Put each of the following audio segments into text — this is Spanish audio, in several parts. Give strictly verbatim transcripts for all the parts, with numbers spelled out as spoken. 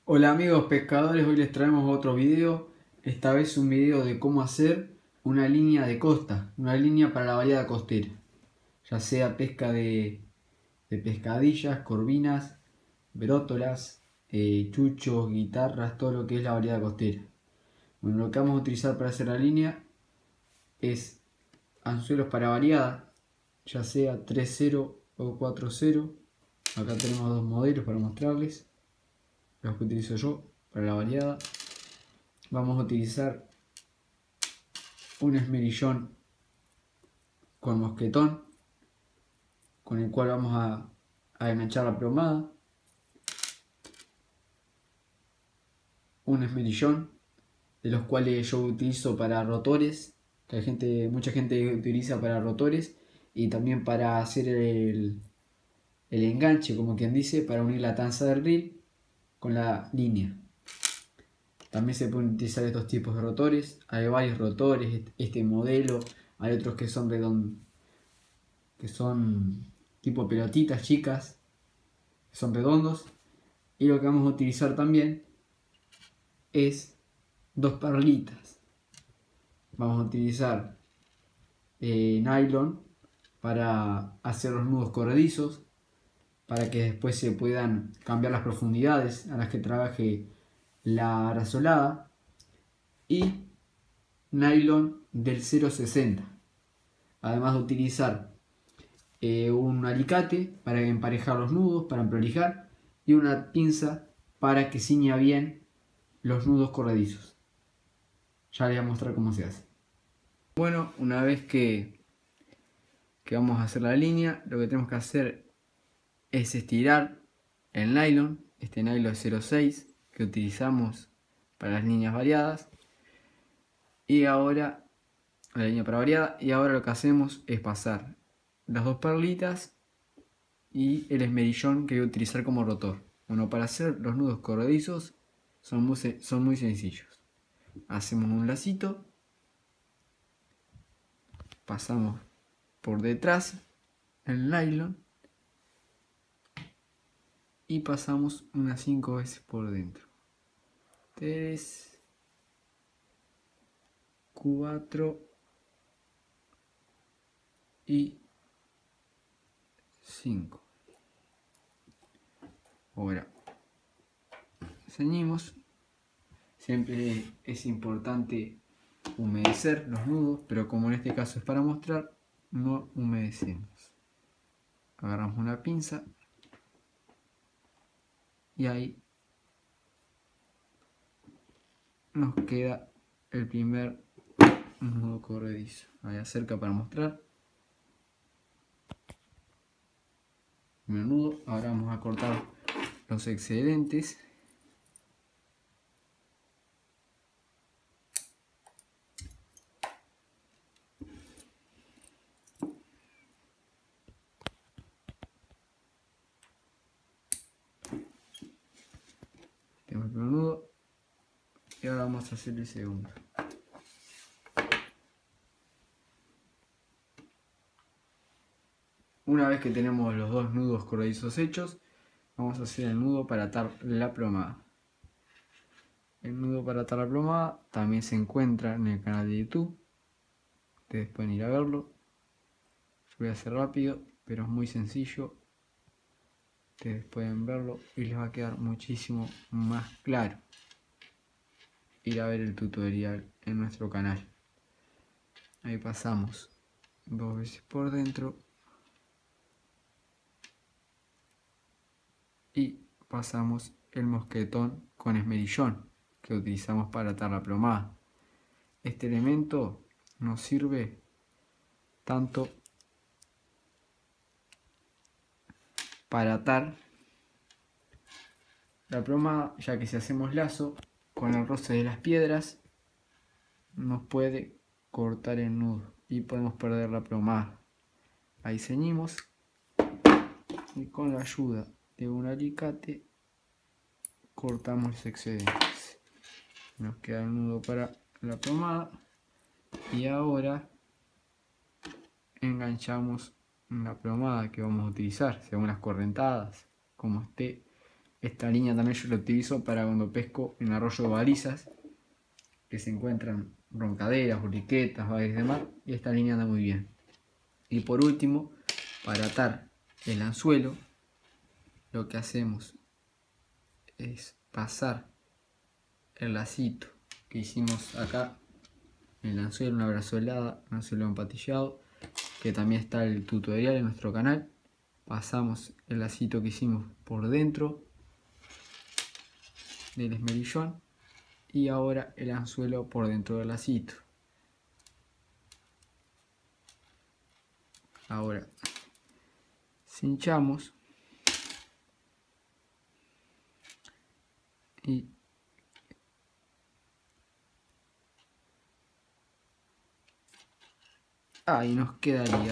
Hola amigos pescadores, hoy les traemos otro video, esta vez un video de cómo hacer una línea de costa, una línea para la variada costera, ya sea pesca de, de pescadillas, corvinas, brótolas, eh, chuchos, guitarras, todo lo que es la variada costera. Bueno, lo que vamos a utilizar para hacer la línea es anzuelos para variada, ya sea tres cero o cuatro cero. Acá tenemos dos modelos para mostrarles los que utilizo yo para la variada. Vamos a utilizar un esmerillón con mosquetón, con el cual vamos a, a enganchar la plomada. Un esmerillón, de los cuales yo utilizo para rotores, que hay gente, mucha gente utiliza para rotores y también para hacer el, el enganche, como quien dice, para unir la tanza del reel con la línea. También se pueden utilizar estos tipos de rotores. Hay varios rotores, este modelo. Hay otros que son redondos, que son tipo pelotitas chicas, que son redondos. Y lo que vamos a utilizar también es dos perlitas. Vamos a utilizar eh, nylon para hacer los nudos corredizos, para que después se puedan cambiar las profundidades a las que trabaje la brazolada, y nylon del cero sesenta. Además de utilizar eh, un alicate para emparejar los nudos, para emprolijar, y una pinza para que ciña bien los nudos corredizos. Ya les voy a mostrar cómo se hace. Bueno, una vez que, que vamos a hacer la línea, lo que tenemos que hacer es estirar el nylon. Este nylon es cero seis que utilizamos para las líneas variadas. Y ahora, la línea para variada, y ahora lo que hacemos es pasar las dos perlitas y el esmerillón que voy a utilizar como rotor. Bueno, para hacer los nudos corredizos son muy, son muy sencillos. Hacemos un lacito, pasamos por detrás el nylon y pasamos unas cinco veces por dentro. tres, cuatro y cinco. Ahora ceñimos. Siempre es importante humedecer los nudos, pero como en este caso es para mostrar, no humedecemos. Agarramos una pinza y ahí nos queda el primer nudo corredizo. Ahí acerca para mostrar. Primer nudo. Ahora vamos a cortar los excedentes. Tenemos el primer nudo y ahora vamos a hacer el segundo. Una vez que tenemos los dos nudos corredizos hechos, vamos a hacer el nudo para atar la plomada. El nudo para atar la plomada también se encuentra en el canal de YouTube. Ustedes pueden ir a verlo. Yo voy a hacer rápido, pero es muy sencillo. Ustedes pueden verlo y les va a quedar muchísimo más claro ir a ver el tutorial en nuestro canal. Ahí pasamos dos veces por dentro y pasamos el mosquetón con esmerillón que utilizamos para atar la plomada. Este elemento nos sirve tanto para atar la plomada, ya que si hacemos lazo con el roce de las piedras nos puede cortar el nudo y podemos perder la plomada. Ahí ceñimos y con la ayuda de un alicate cortamos los excedentes. Nos queda el nudo para la plomada y ahora enganchamos la plomada que vamos a utilizar según las correntadas, como esté Esta línea también yo la utilizo para cuando pesco en arroyo de balizas, que se encuentran roncaderas, borriquetas, valles de mar, y esta línea anda muy bien. Y por último, para atar el anzuelo, lo que hacemos es pasar el lacito que hicimos acá en el anzuelo, una brazolada, un anzuelo empatillado, que también está el tutorial en nuestro canal. Pasamos el lacito que hicimos por dentro del esmerillón y ahora el anzuelo por dentro del lacito. Ahora cinchamos y ahí nos quedaría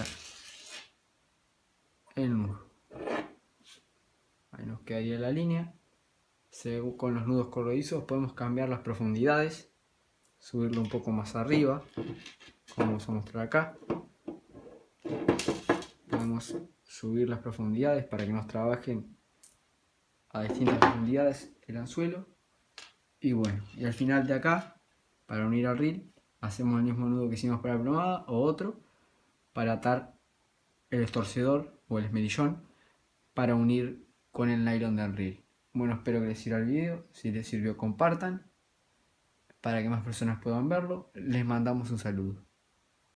el nudo. Ahí nos quedaría la línea. Según con los nudos corredizos podemos cambiar las profundidades, subirlo un poco más arriba, como vamos a mostrar acá. Podemos subir las profundidades para que nos trabajen a distintas profundidades el anzuelo. Y bueno, y al final de acá, para unir al reel, hacemos el mismo nudo que hicimos para la plomada o otro para atar el estorcedor o el esmerillón para unir con el nylon del reel. Bueno, espero que les sirva el video. Si les sirvió, compartan para que más personas puedan verlo. Les mandamos un saludo.